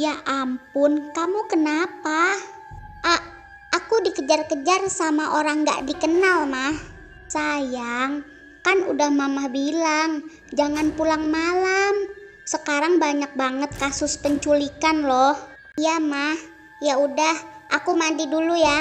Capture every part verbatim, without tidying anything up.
Ya ampun, kamu kenapa? Ah, aku dikejar-kejar sama orang gak dikenal, Mah. Sayang, kan udah Mama bilang, jangan pulang malam. Sekarang banyak banget kasus penculikan loh. Iya, Mah. Ya udah, aku mandi dulu ya.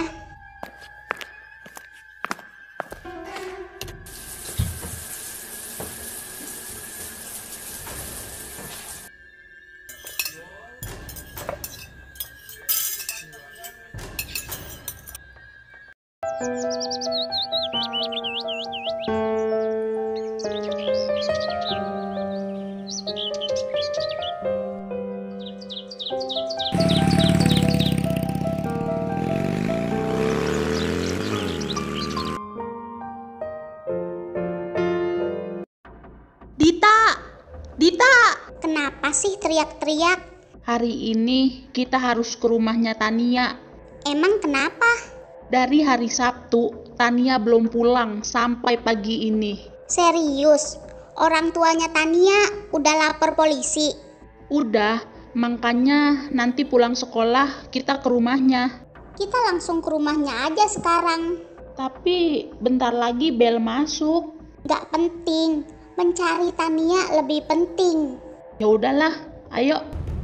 Dita! Dita! Kenapa sih teriak-teriak? Hari ini kita harus ke rumahnya Tania. Emang kenapa? Dari hari Sabtu, Tania belum pulang sampai pagi ini. Serius? Orang tuanya Tania udah lapor polisi? Udah, makanya nanti pulang sekolah kita ke rumahnya. Kita langsung ke rumahnya aja sekarang. Tapi bentar lagi bel masuk. Gak penting, mencari Tania lebih penting. Ya udahlah, ayo.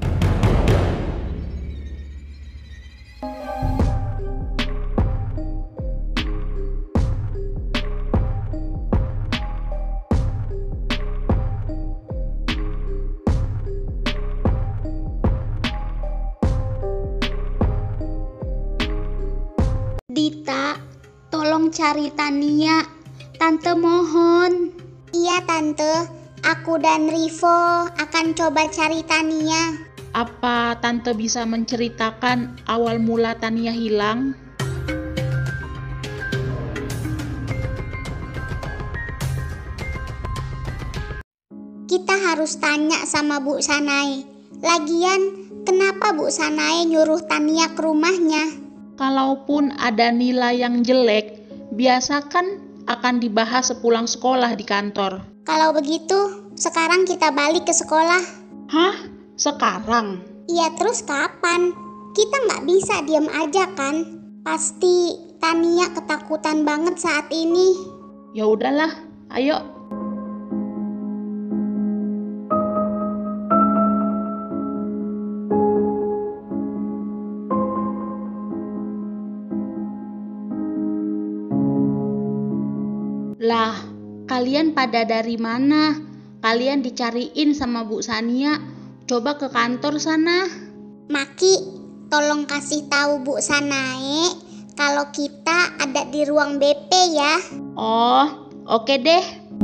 Dita, tolong cari Tania. Tante mohon. Iya Tante, aku dan Rivo akan coba cari Tania. Apa Tante bisa menceritakan awal mula Tania hilang? Kita harus tanya sama Bu Sanae. Lagian, kenapa Bu Sanae nyuruh Tania ke rumahnya? Kalaupun ada nilai yang jelek, biasa kan akan dibahas sepulang sekolah di kantor. Kalau begitu, sekarang kita balik ke sekolah. Hah? Sekarang? Iya, terus kapan? Kita nggak bisa diam aja kan? Pasti Tania ketakutan banget saat ini. Ya udahlah, ayo. Lah, kalian pada dari mana? Kalian dicariin sama Bu Sania. Coba ke kantor sana. Maki, tolong kasih tahu Bu Sanae kalau kita ada di ruang B P ya. Oh, oke deh.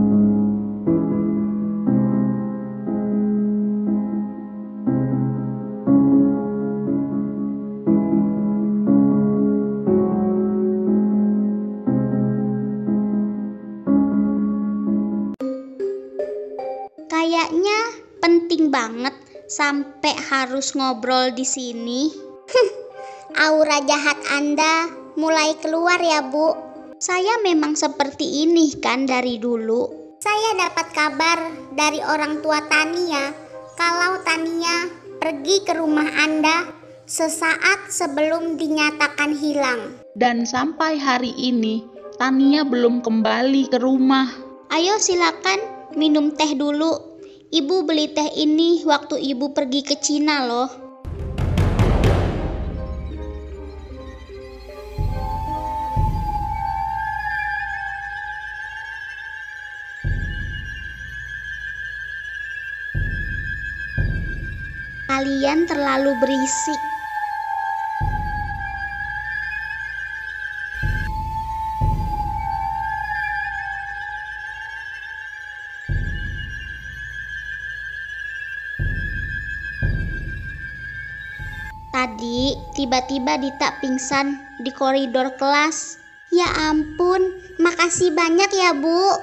Kayaknya penting banget sampai harus ngobrol di sini. Aura jahat Anda mulai keluar ya, Bu. Saya memang seperti ini kan dari dulu. Saya dapat kabar dari orang tua Tania kalau Tania pergi ke rumah Anda sesaat sebelum dinyatakan hilang. Dan sampai hari ini, Tania belum kembali ke rumah. Ayo silakan minum teh dulu. Ibu beli teh ini waktu ibu pergi ke Cina loh. Kalian terlalu berisik. Tadi tiba-tiba Dita pingsan di koridor kelas. Ya ampun, makasih banyak ya Bu.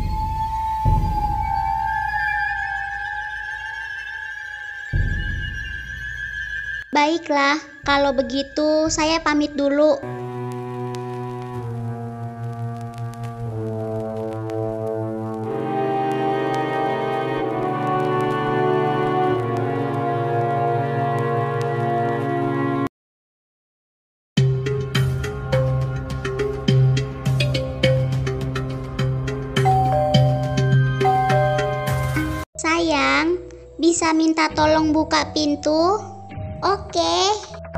Baiklah, kalau begitu saya pamit dulu. bisa minta tolong buka pintu? Oke.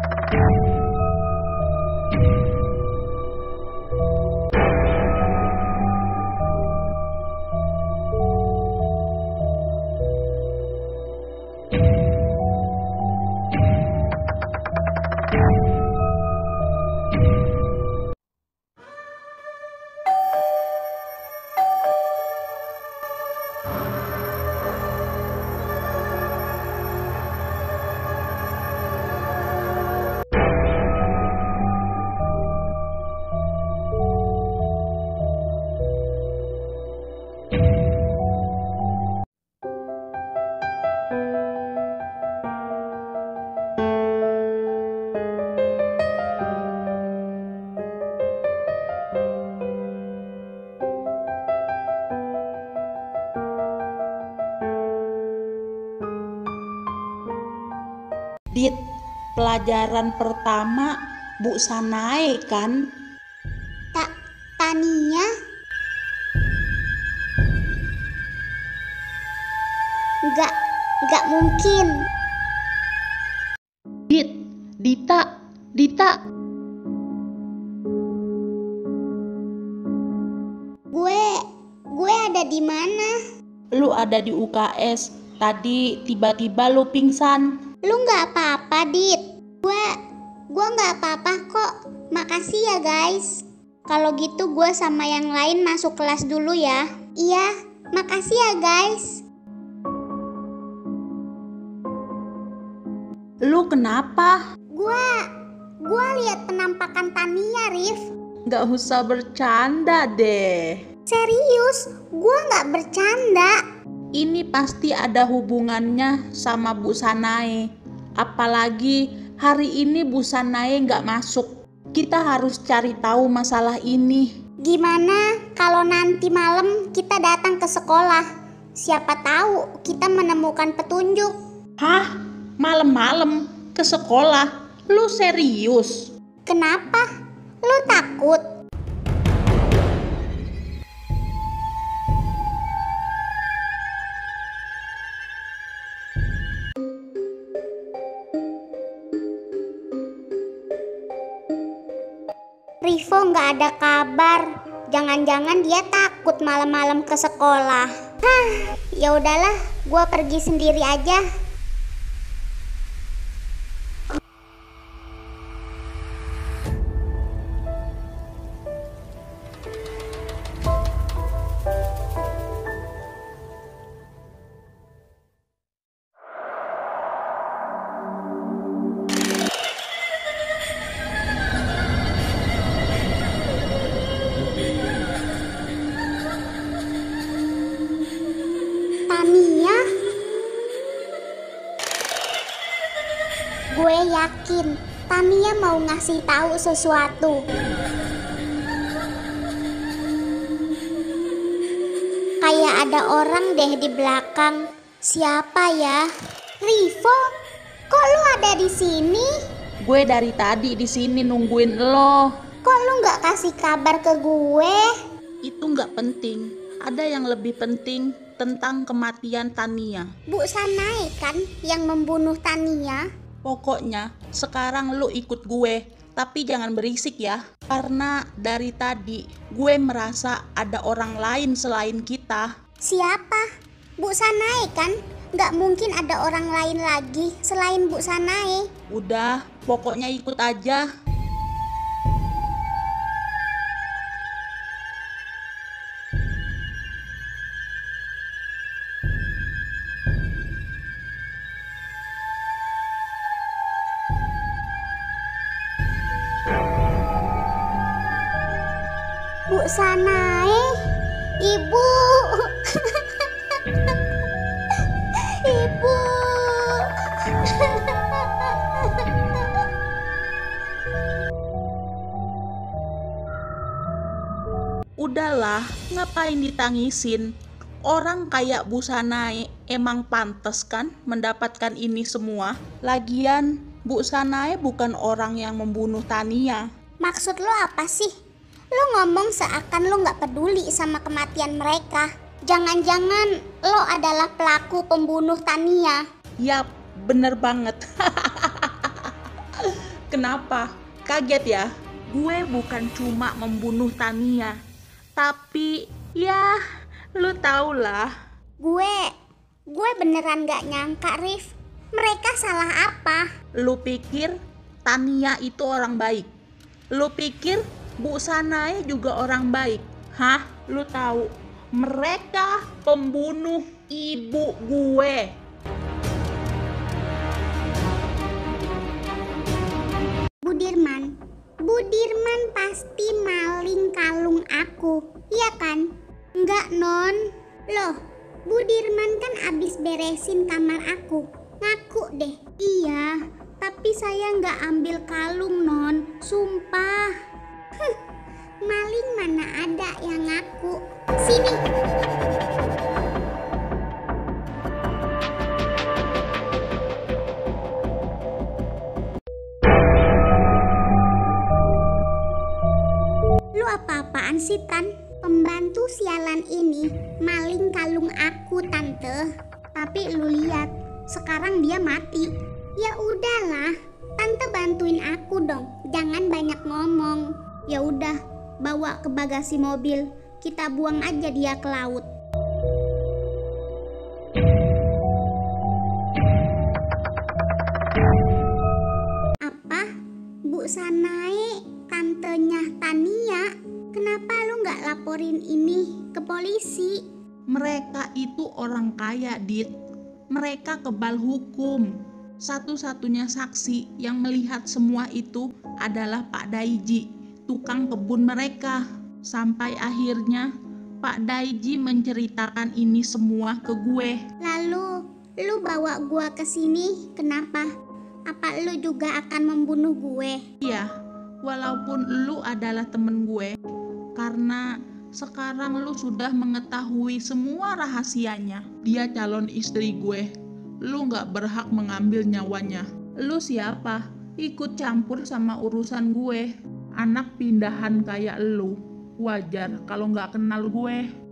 Dit, pelajaran pertama Bu Sanae kan? Tak, Tania? Nggak, nggak mungkin. Dit, Dita, Dita. Gue, gue ada di mana? Lu ada di U K S. Tadi tiba-tiba lu pingsan. Lu nggak apa-apa, Dit. Gue, gue nggak apa-apa kok. Makasih ya guys. Kalau gitu gue sama yang lain masuk kelas dulu ya. Iya, makasih ya guys. Lu kenapa? Gue, gue lihat penampakan Tania, Rif. Gak usah bercanda deh. Serius, gue nggak bercanda. Ini pasti ada hubungannya sama Bu Sanae. Apalagi hari ini Bu Sanae nggak masuk. Kita harus cari tahu masalah ini. Gimana kalau nanti malam kita datang ke sekolah? Siapa tahu kita menemukan petunjuk. Hah? Malam-malam ke sekolah? Lu serius? Kenapa? Lu takut? Rivo nggak ada kabar. Jangan-jangan dia takut malam-malam ke sekolah. Hah, ya udahlah, gua pergi sendiri aja. Tania? Gue yakin Tania mau ngasih tahu sesuatu. Kayak ada orang deh di belakang. Siapa ya? Rivo, kok lu ada di sini? Gue dari tadi di sini nungguin lo. Kok lu nggak kasih kabar ke gue? Itu nggak penting. Ada yang lebih penting tentang kematian Tania. Bu Sanae kan yang membunuh Tania? Pokoknya sekarang lu ikut gue, tapi jangan berisik ya. Karena dari tadi gue merasa ada orang lain selain kita. Siapa? Bu Sanae kan? Nggak mungkin ada orang lain lagi selain Bu Sanae. Udah, pokoknya ikut aja. Bu Sanae, Ibu. Ibu. Udahlah, ngapain ditangisin? Orang kayak Bu Sanae emang pantas kan mendapatkan ini semua? Lagian, Bu Sanae bukan orang yang membunuh Tania. Maksud lo apa sih? Lo ngomong seakan lo gak peduli sama kematian mereka. Jangan-jangan lo adalah pelaku pembunuh Tania. Yap, bener banget. Kenapa? Kaget ya? Gue bukan cuma membunuh Tania, tapi ya lu tau lah. Gue, gue beneran gak nyangka, Rif. Mereka salah apa? Lu pikir Tania itu orang baik? Lu pikir Bu Sanae juga orang baik? Hah? Lu tahu? Mereka pembunuh ibu gue. Bu Dirman, Bu Dirman pasti maling kalung aku, iya kan? Enggak, Non. Loh, Bu Dirman kan abis beresin kamar aku. Ngaku deh. Iya, tapi saya nggak ambil kalung, Non. Sumpah. Huh, maling mana ada yang ngaku. Sini. Lu apa-apaan sih, Tan? Pembantu sialan ini maling kalung aku, Tante. Tapi lu lihat, sekarang dia mati. Ya udahlah, Tante bantuin aku dong. Jangan banyak ngomong. Ya udah, bawa ke bagasi mobil. Kita buang aja dia ke laut. Apa? Bu Sanae, tantenya Tania? Kenapa lu nggak laporin ini ke polisi? Mereka itu orang kaya, Dit. Mereka kebal hukum. Satu-satunya saksi yang melihat semua itu adalah Pak Daiji, tukang kebun mereka. Sampai akhirnya Pak Daiji menceritakan ini semua ke gue. Lalu lu bawa gua ke sini kenapa? Apa lu juga akan membunuh gue? Iya, walaupun lu adalah temen gue, karena sekarang lu sudah mengetahui semua rahasianya. Dia calon istri gue. Lu gak berhak mengambil nyawanya. Lu siapa? Ikut campur sama urusan gue. Anak pindahan kayak lu. Wajar kalau gak kenal gue.